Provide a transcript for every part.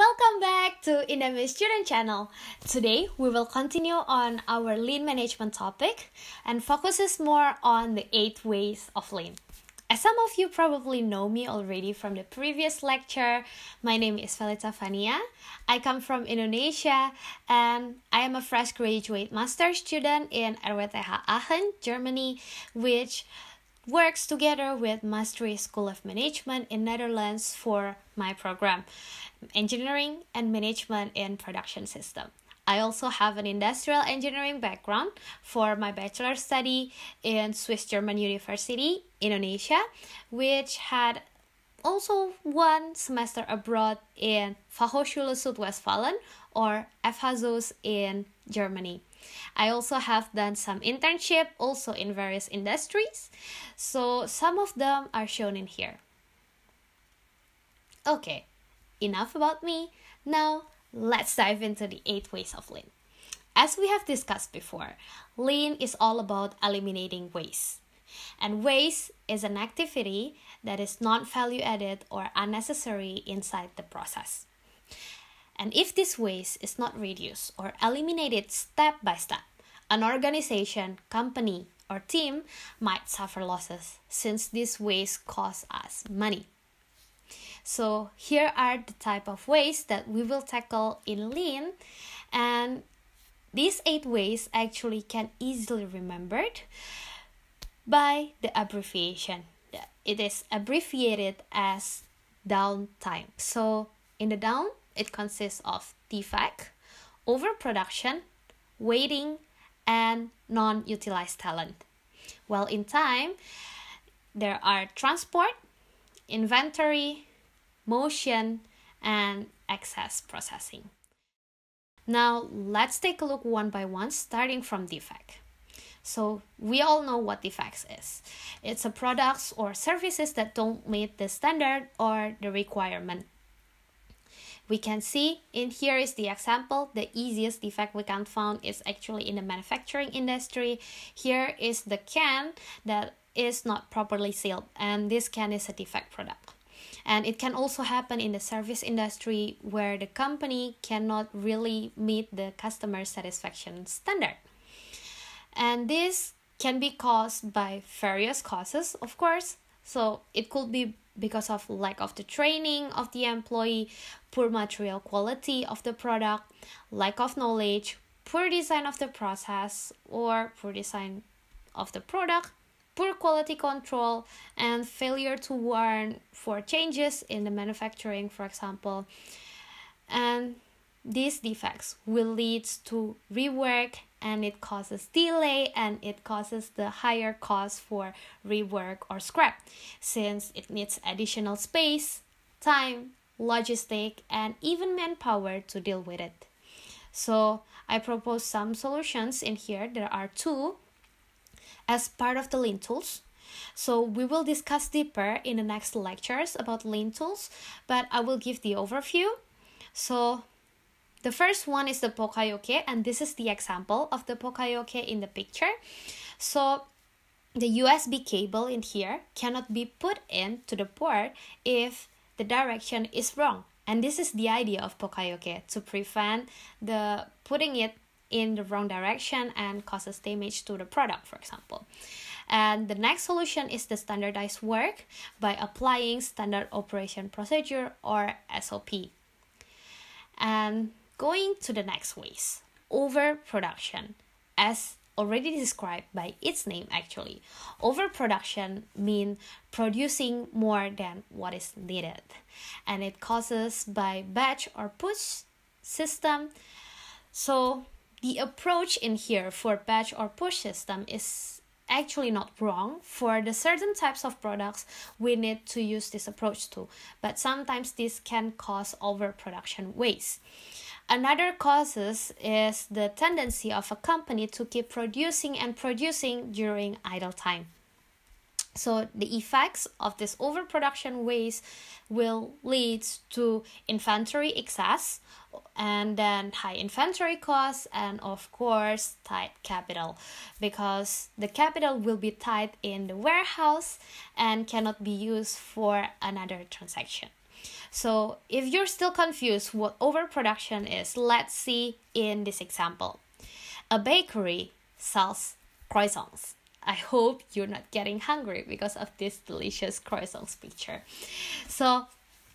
Welcome back to Indonesian Student Channel. Today we will continue on our lean management topic and focuses more on the 8 ways of lean. As some of you probably know me already from the previous lecture, my name is Felita Fania. I come from Indonesia and I am a fresh graduate master's student in RWTH Aachen, Germany, which works together with Mastery School of Management in Netherlands for my program, Engineering and Management in Production System. I also have an industrial engineering background for my bachelor's study in Swiss German University, Indonesia, which had also one semester abroad in Fachhochschule Südwestfalen or FHSUS in Germany. I also have done some internship also in various industries, so some of them are shown in here. Okay, enough about me. Now, let's dive into the 8 ways of lean. As we have discussed before, lean is all about eliminating waste. And waste is an activity that is not value added or unnecessary inside the process. And if this waste is not reduced or eliminated step by step, an organization, company, or team might suffer losses since this waste costs us money. So here are the type of waste that we will tackle in lean, and these 8 ways actually can easily remembered by the abbreviation. It is abbreviated as downtime. So in the down, it consists of defect, overproduction, waiting, and non-utilized talent. While in time, there are transport, inventory, motion, and excess processing. Now, let's take a look one by one, starting from defect. So, we all know what defects is. It's a products or services that don't meet the standard or the requirement. We can see in here is the example. The easiest defect we can find is actually in the manufacturing industry. Here is the can that is not properly sealed, and this can is a defect product. And it can also happen in the service industry where the company cannot really meet the customer satisfaction standard. And this can be caused by various causes, of course. So it could be because of lack of the training of the employee, poor material quality of the product, lack of knowledge, poor design of the process, or poor design of the product, poor quality control, and failure to warn for changes in the manufacturing, for example. And these defects will lead to rework, and it causes delay, and it causes the higher cost for rework or scrap, since it needs additional space, time, logistic, and even manpower to deal with it. So I propose some solutions in here. There are 2 as part of the lean tools. So we will discuss deeper in the next lectures about lean tools, but I will give the overview. So the first one is the Pokayoke, and this is the example of the Pokayoke in the picture. So the USB cable in here cannot be put into the port if the direction is wrong. And this is the idea of Pokayoke, to prevent the putting it in the wrong direction and causes damage to the product, for example. And the next solution is the standardized work by applying standard operation procedure or SOP. And going to the next ways, overproduction, as already described by its name actually. Overproduction means producing more than what is needed, and it causes by batch or push system. So the approach in here for batch or push system is actually not wrong. For the certain types of products, we need to use this approach too, but sometimes this can cause overproduction waste. Another causes is the tendency of a company to keep producing and producing during idle time. So the effects of this overproduction waste will lead to inventory excess, and then high inventory costs, and of course tight capital, because the capital will be tied in the warehouse and cannot be used for another transaction. So if you're still confused what overproduction is, let's see in this example. A bakery sells croissants. I hope you're not getting hungry because of this delicious croissants picture. So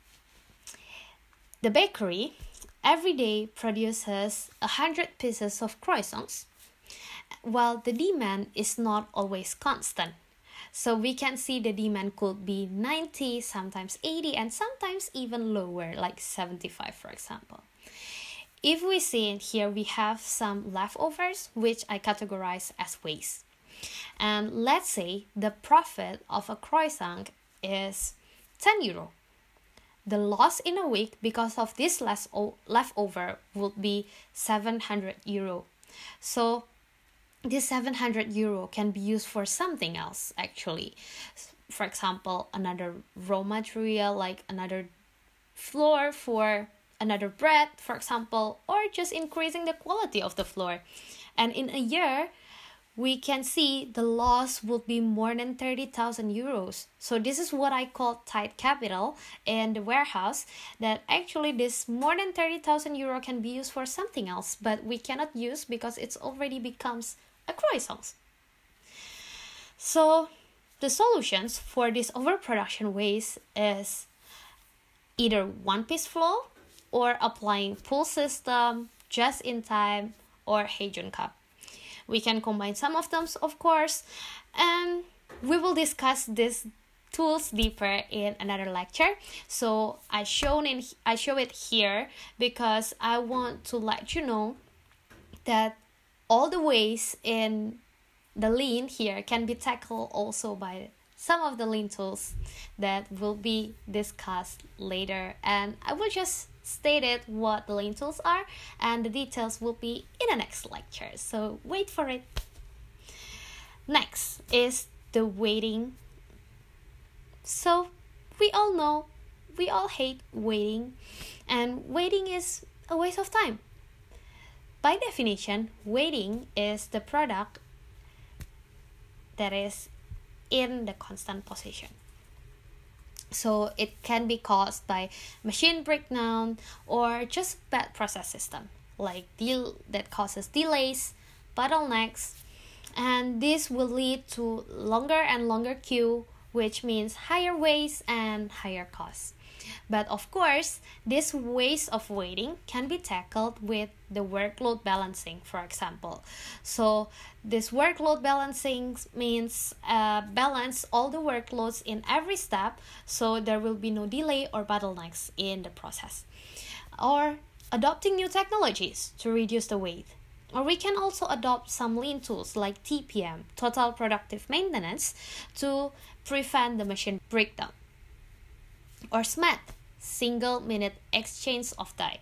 the bakery every day produces 100 pieces of croissants, while the demand is not always constant. So we can see the demand could be 90, sometimes 80, and sometimes even lower, like 75, for example. If we see in here, we have some leftovers, which I categorize as waste. And let's say the profit of a croissant is 10 euro. The loss in a week because of this leftover would be 700 euro. So this 700 euro can be used for something else actually. For example, another raw material like another flour for another bread, for example, or just increasing the quality of the flour. And in a year, we can see the loss would be more than 30,000 euros. So this is what I call tight capital in the warehouse, that actually this more than 30,000 euro can be used for something else, but we cannot use because it's already becomes a croissant. So the solutions for this overproduction waste is either one-piece flow or applying pull system, just in time, or Heijun cup. We can combine some of them, of course, and we will discuss these tools deeper in another lecture. So I show it here because I want to let you know that all the ways in the lean here can be tackled also by some of the lean tools that will be discussed later, and I will just stated what the lean tools are, and the details will be in the next lecture, so wait for it. Next is the waiting. So we all know, we all hate waiting, and waiting is a waste of time. By definition, waiting is the product that is in the constant position. So it can be caused by machine breakdown or just bad process system, like that causes delays, bottlenecks, and this will lead to longer and longer queue, which means higher waste and higher costs. But of course, this waste of waiting can be tackled with the workload balancing, for example. So this workload balancing means balance all the workloads in every step, so there will be no delay or bottlenecks in the process. Or adopting new technologies to reduce the weight. Or we can also adopt some lean tools like TPM, Total Productive Maintenance, to prevent the machine breakdown. Or SMAT, Single Minute Exchange of Die.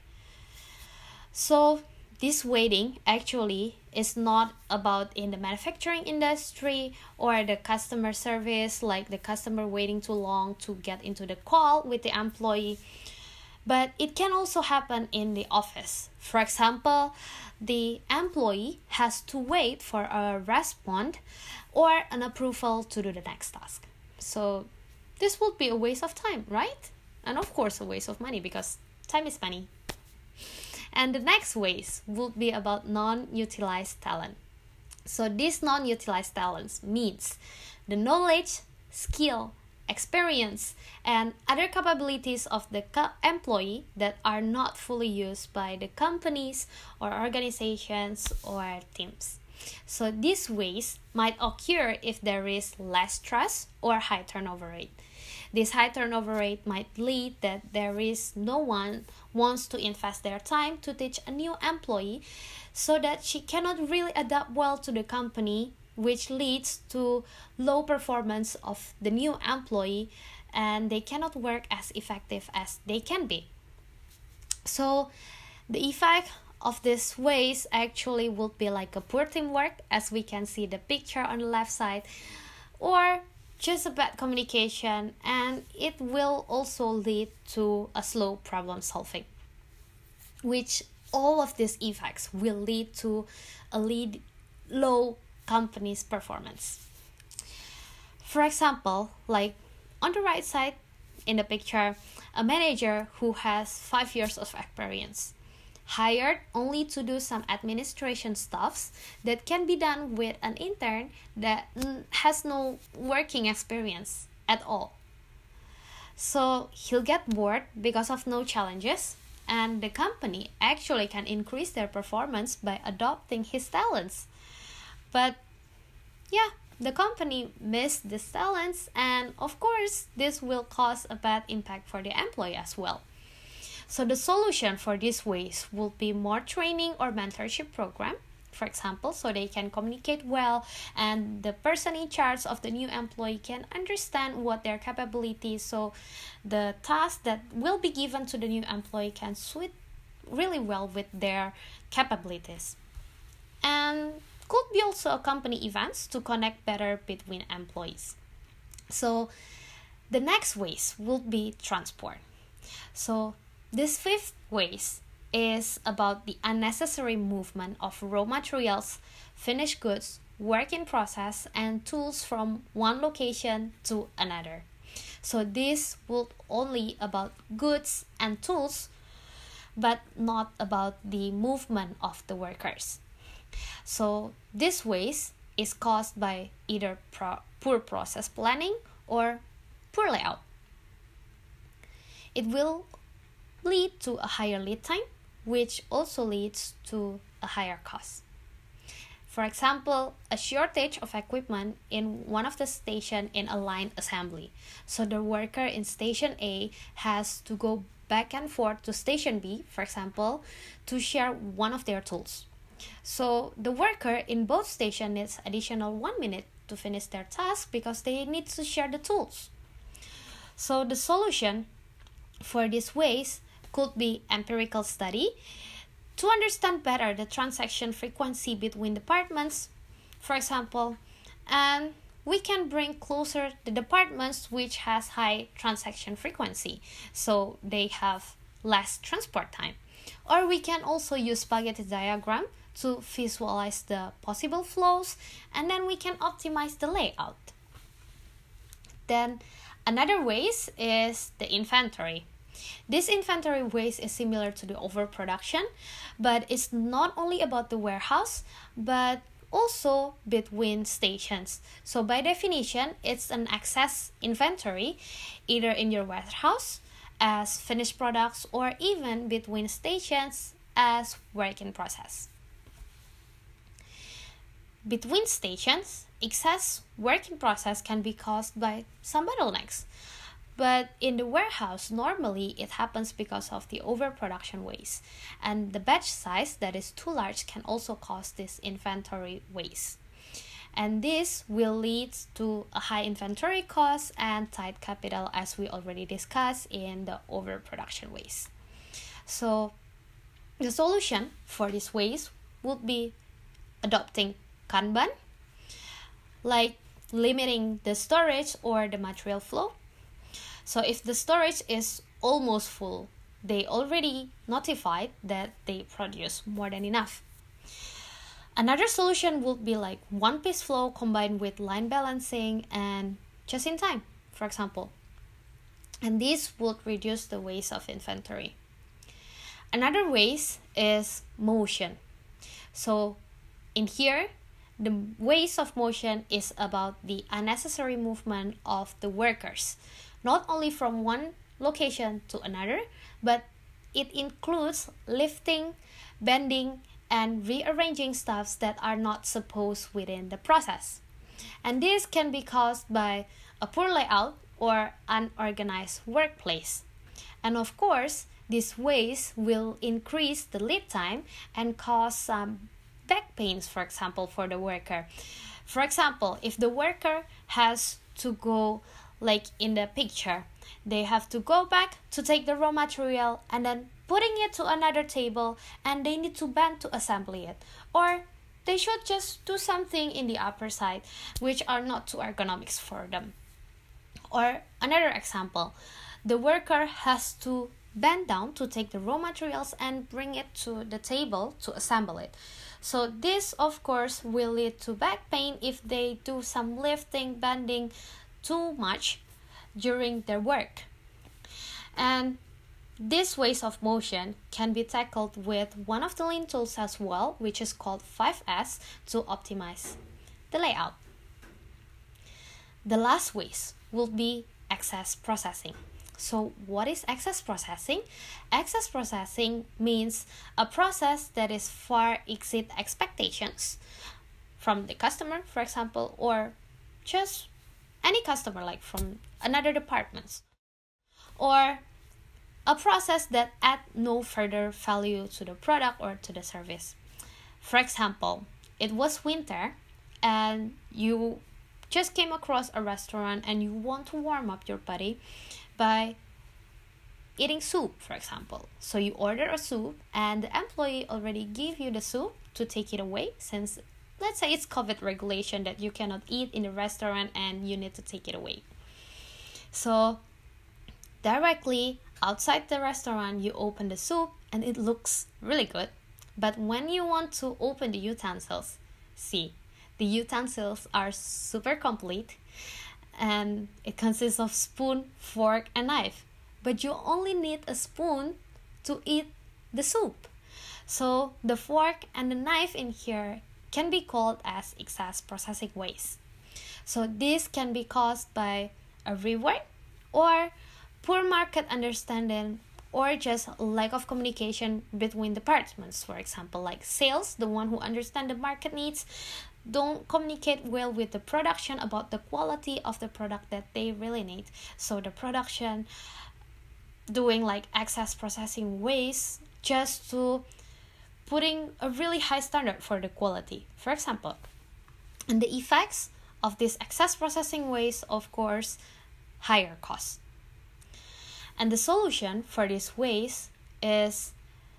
So this waiting actually is not about in the manufacturing industry or the customer service, like the customer waiting too long to get into the call with the employee, but it can also happen in the office. For example, the employee has to wait for a response or an approval to do the next task. So this would be a waste of time, right? And of course a waste of money, because time is money. And the next waste would be about non-utilized talent. So this non-utilized talents means the knowledge, skill, experience, and other capabilities of the employee that are not fully used by the companies or organizations or teams. So this waste might occur if there is less trust or high turnover rate. This high turnover rate might lead that there is no one wants to invest their time to teach a new employee, so that she cannot really adapt well to the company, which leads to low performance of the new employee, and they cannot work as effective as they can be. So the effect of this waste actually would be like a poor teamwork, as we can see the picture on the left side, or just a bad communication, and it will also lead to a slow problem solving, which all of these effects will lead to a low company's performance. For example, like on the right side in the picture, a manager who has 5 years of experience, hired only to do some administration stuffs that can be done with an intern that has no working experience at all. So he'll get bored because of no challenges, and the company actually can increase their performance by adopting his talents. But yeah, the company missed these talents, and of course, this will cause a bad impact for the employee as well. So the solution for these ways will be more training or mentorship program, for example, so they can communicate well and the person in charge of the new employee can understand what their capabilities, so the task that will be given to the new employee can suit really well with their capabilities. And could be also company events to connect better between employees. So the next ways will be transport. So this fifth ways is about the unnecessary movement of raw materials, finished goods, work in process, and tools from one location to another. So this will only about goods and tools, but not about the movement of the workers. So this waste is caused by either poor process planning or poor layout. It will lead to a higher lead time, which also leads to a higher cost. For example, a shortage of equipment in one of the station in a line assembly. So the worker in station A has to go back and forth to station B, for example, to share one of their tools. So the worker in both stations needs additional 1 minute to finish their task because they need to share the tools. So the solution for this waste could be empirical study to understand better the transaction frequency between departments, for example, and we can bring closer the departments which has high transaction frequency, so they have less transport time. Or we can also use spaghetti diagram to visualize the possible flows, and then we can optimize the layout. Then another waste is the inventory. This inventory waste is similar to the overproduction, but it's not only about the warehouse, but also between stations. So by definition, it's an excess inventory, either in your warehouse as finished products or even between stations as work in process. Between stations, excess work in process can be caused by some bottlenecks. But in the warehouse, normally it happens because of the overproduction waste. And the batch size that is too large can also cause this inventory waste. And this will lead to a high inventory cost and tight capital, as we already discussed in the overproduction waste. So the solution for this waste would be adopting Kanban, like limiting the storage or the material flow. So if the storage is almost full, they already notified that they produce more than enough. Another solution would be like one-piece flow combined with line balancing and just-in-time, for example. And this would reduce the waste of inventory. Another waste is motion. So in here, the waste of motion is about the unnecessary movement of the workers, not only from one location to another, but it includes lifting, bending, and rearranging stuffs that are not supposed within the process. And this can be caused by a poor layout or unorganized workplace. And of course, this waste will increase the lead time and cause some back pains, for example, for the worker. For example, if the worker has to go, like in the picture, they have to go back to take the raw material and then putting it to another table, and they need to bend to assemble it. Or they should just do something in the upper side, which are not too ergonomics for them. Or another example, the worker has to bend down to take the raw materials and bring it to the table to assemble it. So this, of course, will lead to back pain if they do some lifting, bending too much during their work. And this waste of motion can be tackled with one of the lean tools as well, which is called 5S, to optimize the layout. The last waste will be excess processing. So what is excess processing? Excess processing means a process that is far exceed expectations from the customer, for example, or just any customer, like from another departments, or a process that add no further value to the product or to the service. For example, it was winter and you just came across a restaurant and you want to warm up your body by eating soup, for example. So you order a soup and the employee already gave you the soup to take it away, since let's say it's COVID regulation that you cannot eat in the restaurant and you need to take it away. So directly outside the restaurant, you open the soup and it looks really good. But when you want to open the utensils, see, the utensils are super complete and it consists of spoon, fork, and knife. But you only need a spoon to eat the soup. So the fork and the knife in here can be called as excess processing waste. So this can be caused by a rework or poor market understanding, or just lack of communication between departments. For example, like sales, the one who understand the market needs, don't communicate well with the production about the quality of the product that they really need. So the production doing like excess processing waste just to putting a really high standard for the quality, for example. And the effects of this excess processing waste, of course, higher costs. And the solution for this waste is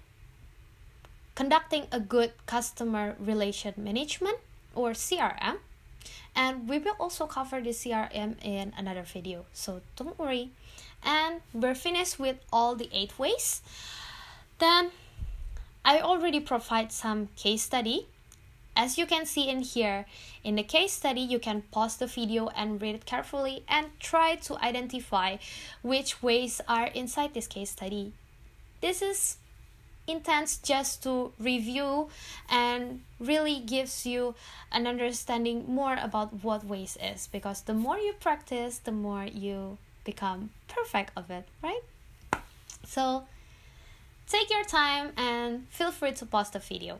conducting a good customer relation management, or CRM. And we will also cover the CRM in another video, so don't worry. And we're finished with all the 8 ways. Then I already provide some case study. As you can see in here, in the case study, you can pause the video and read it carefully and try to identify which ways are inside this case study. This is intense just to review and really gives you an understanding more about what waste is, because the more you practice, the more you become perfect of it, right? So take your time and feel free to pause the video.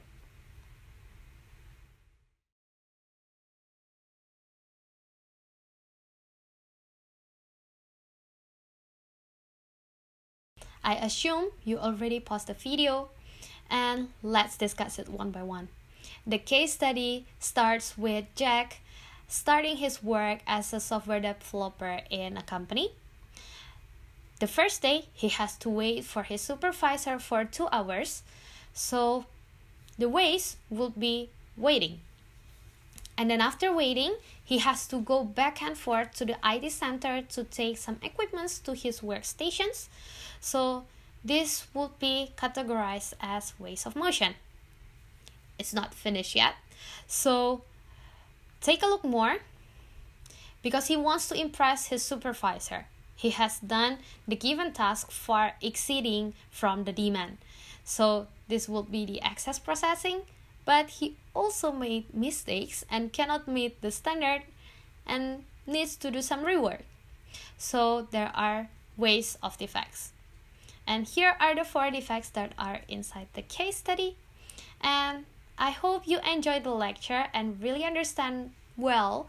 I assume you already paused the video, and let's discuss it one by one. The case study starts with Jack starting his work as a software developer in a company. The first day, he has to wait for his supervisor for 2 hours, so the waste would be waiting. And then after waiting, he has to go back and forth to the IT center to take some equipments to his workstations. So this would be categorized as waste of motion. It's not finished yet. So take a look more, because he wants to impress his supervisor. He has done the given task far exceeding from the demand. So this would be the excess processing, but he also made mistakes and cannot meet the standard and needs to do some rework. So there are ways of defects. And here are the 4 defects that are inside the case study. And I hope you enjoyed the lecture and really understand well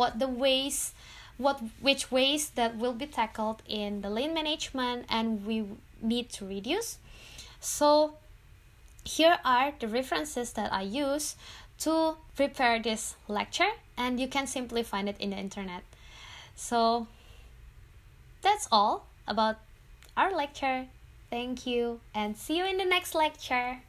which ways that will be tackled in the lean management and we need to reduce. So here are the references that I use to prepare this lecture, and you can simply find it in the internet. So that's all about our lecture. Thank you and see you in the next lecture.